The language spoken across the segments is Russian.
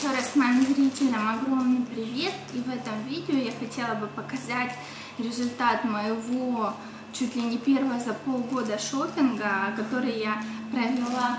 Еще раз моим зрителям огромный привет, и в этом видео я хотела бы показать результат моего чуть ли не первого за полгода шопинга, который я провела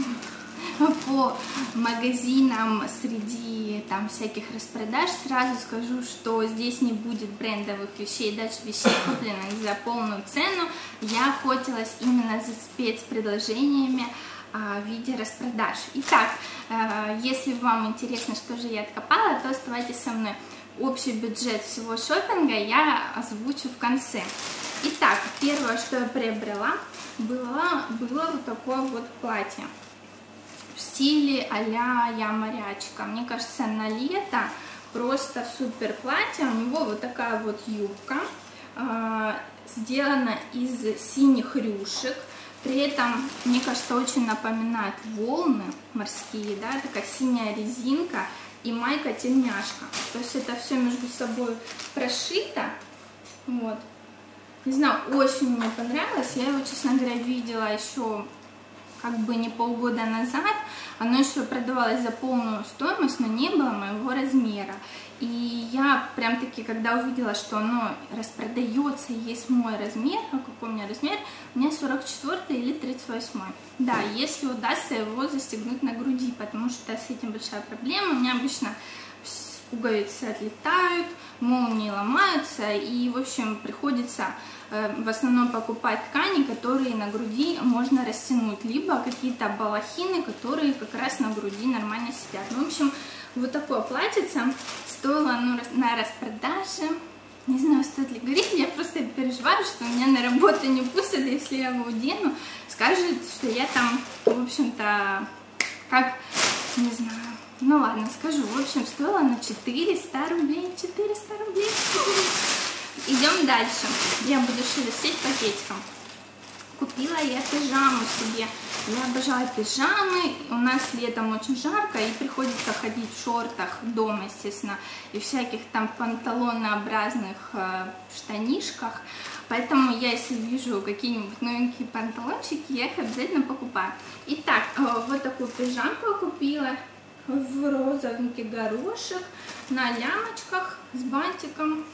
по магазинам среди там всяких распродаж. Сразу скажу, что здесь не будет брендовых вещей, даже вещей, купленных за полную цену. Я охотилась именно за спецпредложениями в виде распродаж. Итак, если вам интересно, что же я откопала, то оставайтесь со мной. Общий бюджет всего шопинга я озвучу в конце. Итак, первое, что я приобрела, было вот такое вот платье в стиле а-ля я морячка. Мне кажется, на лето просто супер платье. У него вот такая вот юбка, сделана из синих рюшек. При этом, мне кажется, очень напоминает волны морские, да, такая синяя резинка и майка-тельняшка. То есть это все между собой прошито. Вот. Не знаю, очень мне понравилось. Я его, честно говоря, видела еще как бы не полгода назад. Оно еще продавалось за полную стоимость, но не было моего размера. И я прям таки, когда увидела, что оно распродается, есть мой размер, а какой у меня размер, у меня 44 или 38. Да, если удастся его застегнуть на груди, потому что с этим большая проблема. У меня обычно пуговицы отлетают, молнии ломаются, и, в общем, приходится в основном покупать ткани, которые на груди можно растянуть, либо какие-то балахины, которые как раз на груди нормально сидят. Ну, в общем, вот такое платьице стоило на распродаже. Не знаю, стоит ли говорить, я просто переживаю, что меня на работу не пустят, если я его одену, скажут, что я там, в общем-то, как, не знаю. Ну ладно, скажу. В общем, стоило на 400 рублей. 400 рублей. Идем дальше. Я буду шелестеть пакетиком. Купила я пижаму себе. Я обожаю пижамы. У нас летом очень жарко, и приходится ходить в шортах дома, естественно, и всяких там панталонообразных штанишках. Поэтому я, если вижу какие-нибудь новенькие панталончики, я их обязательно покупаю. Итак, вот такую пижамку я купила в розовенький горошек, на лямочках, с бантиком.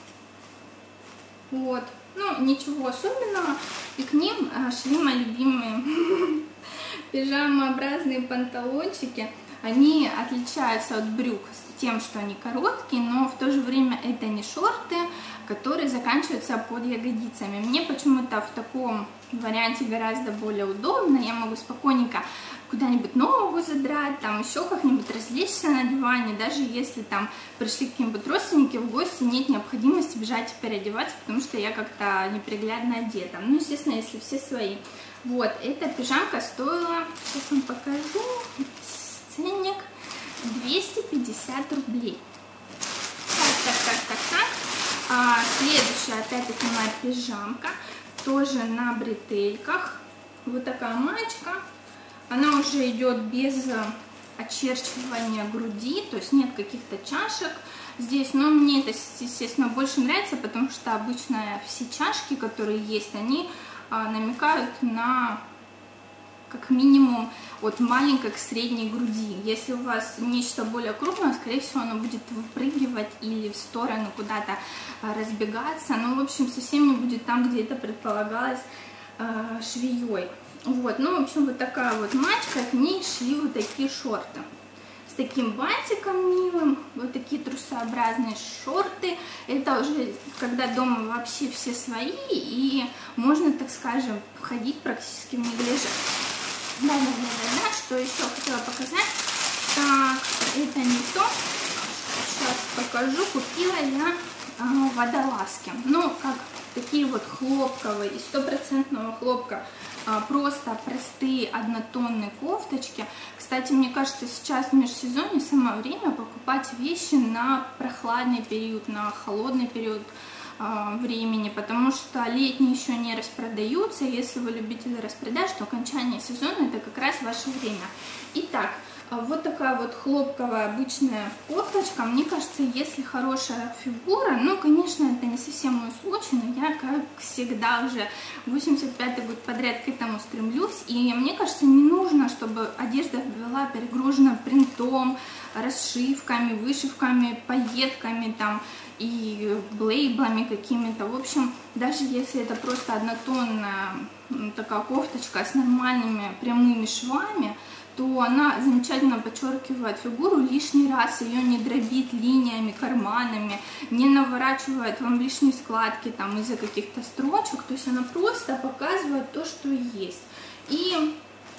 Вот. Ну, ничего особенного. И к ним шли мои любимые пижамообразные панталончики. Они отличаются от брюк тем, что они короткие, но в то же время это не шорты, которые заканчиваются под ягодицами. Мне почему-то в таком варианте гораздо более удобно. Я могу спокойненько куда-нибудь ногу задрать, там еще как-нибудь развлечься на диване, даже если там пришли какие-нибудь родственники в гости, нет необходимости бежать и переодеваться, потому что я как-то неприглядно одета. Ну, естественно, если все свои. Вот, эта пижамка стоила, сейчас вам покажу, ценник 250 рублей. Так. Следующая, опять-таки, моя пижамка, тоже на бретельках. Вот такая маечка. Она уже идет без очерчивания груди, то есть нет каких-то чашек здесь. Но мне это, естественно, больше нравится, потому что обычно все чашки, которые есть, они намекают на как минимум от маленькой к средней груди. Если у вас нечто более крупное, скорее всего, оно будет выпрыгивать или в сторону куда-то разбегаться. Ну, в общем, совсем не будет там, где это предполагалось швеей. Вот, ну, в общем, вот такая вот маечка, к ней шли вот такие шорты. С таким бантиком милым, вот такие трусообразные шорты. Это уже когда дома вообще все свои, и можно, так скажем, ходить практически в неглиже. Да, что еще хотела показать? Так, это не то. Сейчас покажу. Купила я водолазки. Ну, как такие вот хлопковые, из 100% хлопка. Просто простые однотонные кофточки. Кстати, мне кажется, сейчас в межсезонье самое время покупать вещи на прохладный период, на холодный период времени, потому что летние еще не распродаются. Если вы любитель распродаж, то окончание сезона это как раз ваше время. Итак, Вот такая вот хлопковая обычная кофточка. Мне кажется, если хорошая фигура, ну, конечно, это не совсем мой случай, но я, как всегда, уже 85-й год подряд к этому стремлюсь. И мне кажется, не нужно, чтобы одежда была перегружена принтом, расшивками, вышивками, пайетками там и лейблами какими-то. В общем, даже если это просто однотонная такая кофточка с нормальными прямыми швами, то она замечательно подчеркивает фигуру, лишний раз ее не дробит линиями, карманами, не наворачивает вам лишние складки там из-за каких-то строчек, то есть она просто показывает то, что есть. И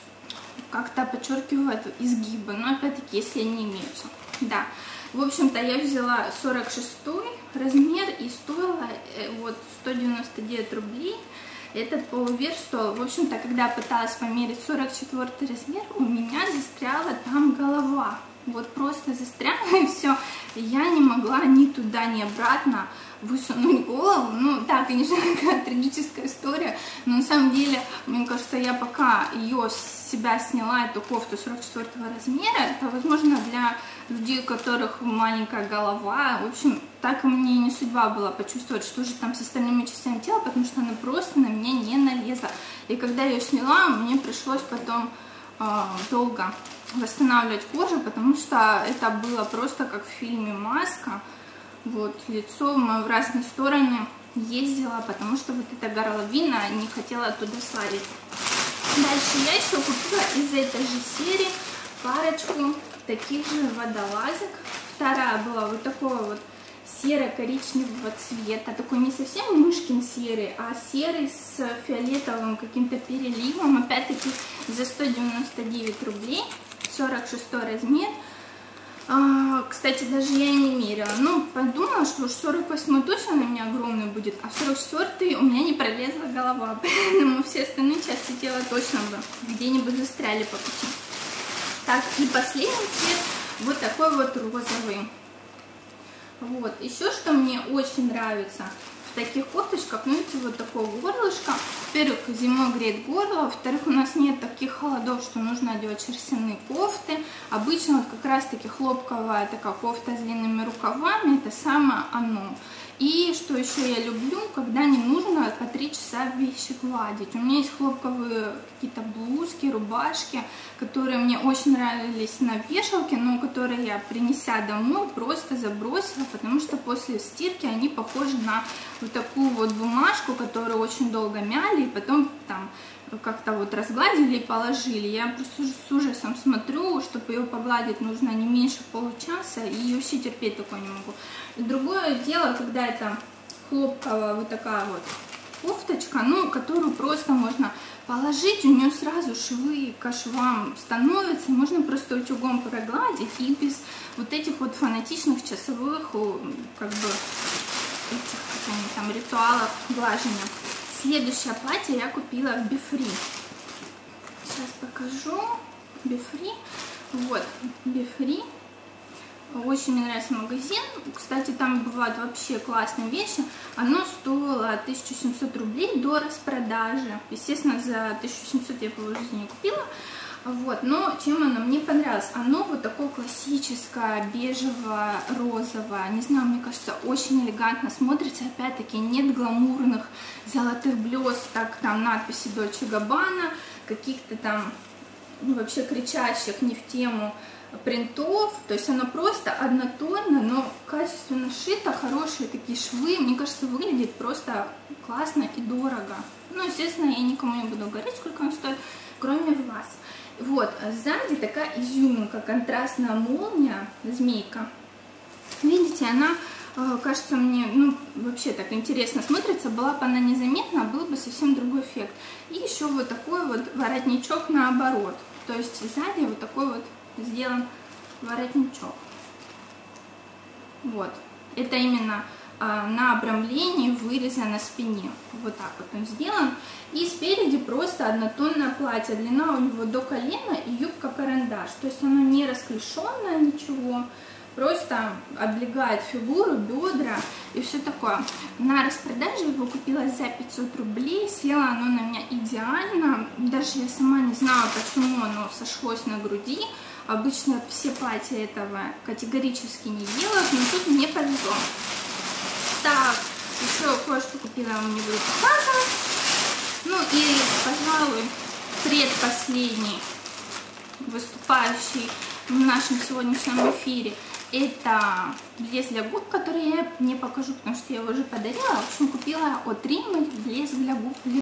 как-то подчеркивает изгибы, но опять-таки, если они имеются. Да, в общем-то, я взяла 46 размер и стоила вот 199 рублей. Этот полуверх стоил. В общем-то, когда я пыталась померить 44 размер, у меня застряла там голова. Вот просто застряла, и все. Я не могла ни туда, ни обратно высунуть голову. Ну, да, конечно, такая трагическая история, но на самом деле, мне кажется, я пока ее с себя сняла, эту кофту 44 размера, это, возможно, для людей, у которых маленькая голова. В общем, так и мне не судьба была почувствовать, что же там с остальными частями тела, потому что она просто на меня не налезла. И когда я ее сняла, мне пришлось потом долго восстанавливать кожу, потому что это было просто как в фильме «Маска». Вот, лицо мое в разные стороны ездило, потому что вот эта горловина не хотела туда свалить. Дальше я еще купила из этой же серии парочку таких же водолазок. Вторая была вот такого вот серо-коричневого цвета, такой не совсем мышкин серый, а серый с фиолетовым каким-то переливом, опять-таки за 199 рублей, 46 размер. Кстати, даже я и не мерила, ну, подумала, что уж 48 точно на меня огромный будет, а 44 у меня не пролезла голова, поэтому все остальные части тела точно бы где-нибудь застряли по пути. Так, и последний цвет, вот такой вот розовый. Вот, еще что мне очень нравится в таких кофточках, ну, видите, вот такое горлышко. Во-первых, зимой греет горло, во-вторых, у нас нет таких холодов, что нужно одевать шерстяные кофты. Обычно вот как раз-таки хлопковая такая кофта с длинными рукавами, это самое оно. И что еще я люблю, когда не нужно по 3 часа вещи гладить. У меня есть хлопковые какие-то блузки, рубашки, которые мне очень нравились на вешалке, но которые я, принеся домой, просто забросила, потому что после стирки они похожи на вот такую вот бумажку, которую очень долго мяли, и потом там как-то вот разгладили и положили. Я просто с ужасом смотрю, чтобы ее погладить нужно не меньше получаса, и вообще терпеть такое не могу. И другое дело, когда это хлопковая вот такая вот кофточка, ну, которую просто можно положить, у нее сразу швы к швам становятся, можно просто утюгом прогладить, и без вот этих вот фанатичных часовых, как бы, этих, как они там, ритуалов глажения. Следующее платье я купила в Бифри. Сейчас покажу. Бифри. Вот, Бифри. Очень мне нравится магазин. Кстати, там бывают вообще классные вещи. Оно стоило 1700 рублей до распродажи. Естественно, за 1700 я его в жизни не купила. Вот, но чем оно мне понравилось? Оно вот такое классическое, бежево-розовое, не знаю, мне кажется, очень элегантно смотрится, опять-таки нет гламурных золотых блесток, там надписи Dolce Gabbana, каких-то там вообще кричащих не в тему принтов, то есть оно просто однотонно, но качественно шито, хорошие такие швы, мне кажется, выглядит просто классно и дорого. Ну, естественно, я никому не буду говорить, сколько он стоит, кроме вас. Вот, сзади такая изюминка, контрастная молния, змейка. Видите, она, кажется мне, ну, вообще так интересно смотрится. Была бы она незаметна, был бы совсем другой эффект. И еще вот такой вот воротничок наоборот. То есть сзади вот такой вот сделан воротничок. Вот, это именно на обрамлении, выреза на спине. Вот так вот он сделан. И спереди просто однотонное платье. Длина у него до колена и юбка карандаш. То есть оно не расклешенное, ничего. Просто облегает фигуру, бедра и все такое. На распродаже его купила за 500 рублей. Село оно на меня идеально. Даже я сама не знаю, почему оно сошлось на груди. Обычно все платья этого категорически не делают, но тут мне повезло. Так, еще кое-что купила, вам не буду показывать. Ну и, пожалуй, предпоследний выступающий в нашем сегодняшнем эфире это блеск для губ, который я не покажу, потому что я его уже подарила. В общем, купила от Rimmel блеск для губ.